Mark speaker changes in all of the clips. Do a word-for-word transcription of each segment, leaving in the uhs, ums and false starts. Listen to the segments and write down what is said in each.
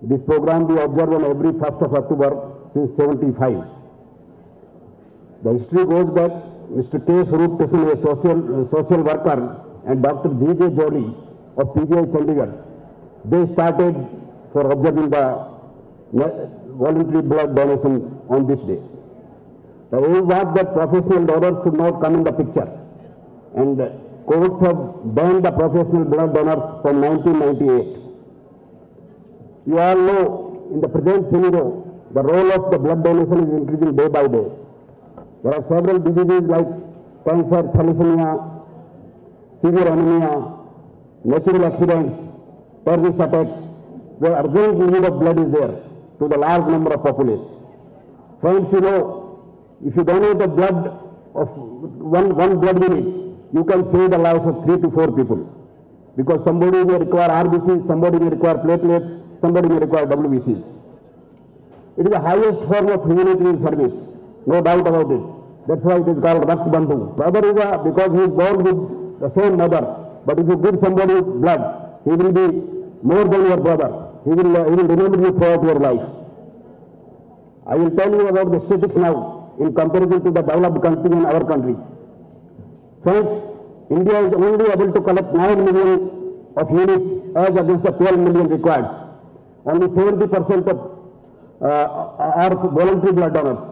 Speaker 1: This program we observe on every first of October since seventy-five. The history goes back. Mister K. Swarup Tessin, a social, uh, social worker, and Doctor G J Jolly of P G I Chandigarh, they started for observing the voluntary blood donation on this day. The aim was that professional donors should not come in the picture, and courts have banned the professional blood donors from nineteen ninety-eight. You all know, in the present scenario, the role of the blood donation is increasing day by day. There are several diseases like cancer, thalassemia, severe anemia, natural accidents, terrorist attacks, where urgent need of blood is there to the large number of populace. Friends, you know, if you donate the blood of one, one blood unit, you can save the lives of three to four people. Because somebody may require R B Cs, somebody may require platelets, somebody may require W B Cs. It is the highest form of humanitarian service, no doubt about it. That's why it is called Rakt Bandhu. Brother is a, because he is born with the same mother. But if you give somebody blood, he will be more than your brother. He will, uh, he will remember you throughout your life. I will tell you about the statistics now in comparison to the developed country and our country. Friends, India is only able to collect nine million of units as against the twelve million required. Only seventy percent of uh, are voluntary blood donors.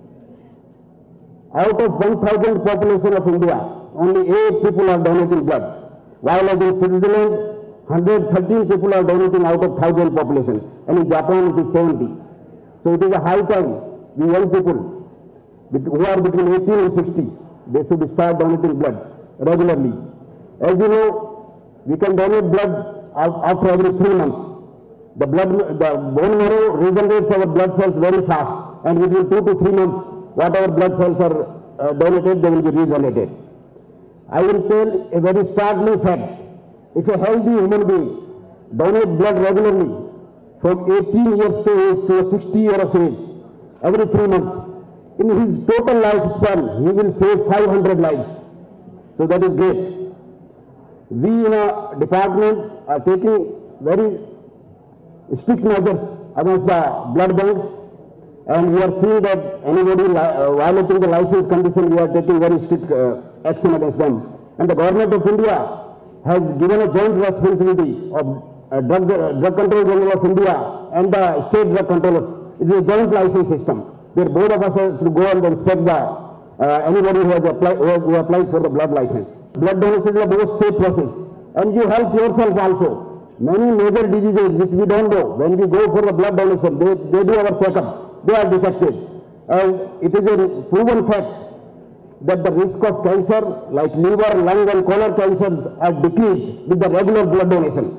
Speaker 1: Out of one thousand population of India, only eight people are donating blood, while as in Switzerland, one hundred thirteen people are donating out of one thousand population, and in Japan it is seventy. So it is a high time, we young people who are between eighteen and sixty, they should start donating blood regularly. As you know, we can donate blood after every three months. The blood, the bone marrow regenerates our blood cells very fast, and within two to three months, whatever blood cells are uh, donated, they will be regenerated. I will tell a very startling fact. If a healthy human being donates blood regularly from eighteen years of age to sixty years of age, every three months, in his total lifespan, he will save five hundred lives. So that is great. We in a department are taking very strict measures against the blood banks, and we are seeing that anybody uh, violating the license condition, we are taking very strict uh, action against them. And the government of India has given a joint responsibility of uh, drug, uh, drug control general of India and the state drug controllers. It is a joint license system where both of us have to go and inspect the uh, anybody who has applied who, who applied for the blood license. Blood donation is the most safe process, and you help yourself also. Many major diseases which we don't know, when we go for the blood donation, they, they do our checkup, they are detected. And it is a proven fact that the risk of cancer like liver, lung and colon cancers are decreased with the regular blood donation.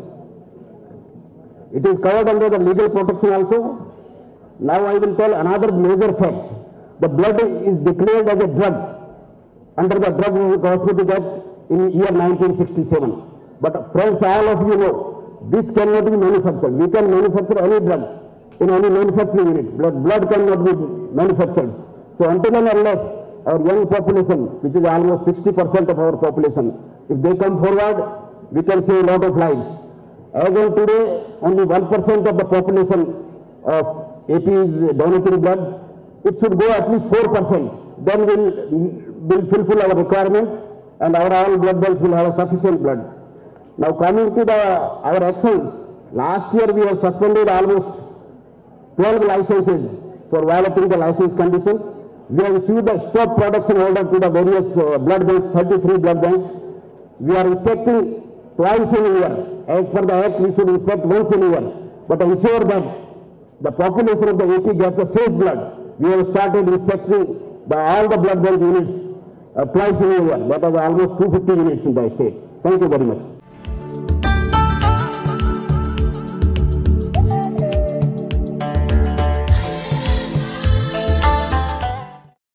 Speaker 1: It is covered under the legal protection also. Now I will tell another major fact. The blood is declared as a drug under the Drug and Cosmetic Act in year nineteen sixty-seven. But friends, all of you know, this cannot be manufactured. We can manufacture any drug in any manufacturing unit. Blood, blood cannot be manufactured. So until and unless our young population, which is almost sixty percent of our population, if they come forward, we can save a lot of lives. As of today, only one percent of the population of A P is donating blood. It should go at least four percent. Then we'll, we'll fulfill our requirements and our all blood banks will have sufficient blood. Now coming to the, our actions, last year we have suspended almost twelve licenses for violating the license conditions. We have issued the stop production order to the various uh, blood banks, thirty-three blood banks. We are inspecting twice in a year. As per the Act, we should inspect once in a year. But ensure that the population of the A P gets the safe blood. We have started inspecting the, all the blood bank units uh, twice in a year. That is almost two hundred fifty units in the state. Thank you very much.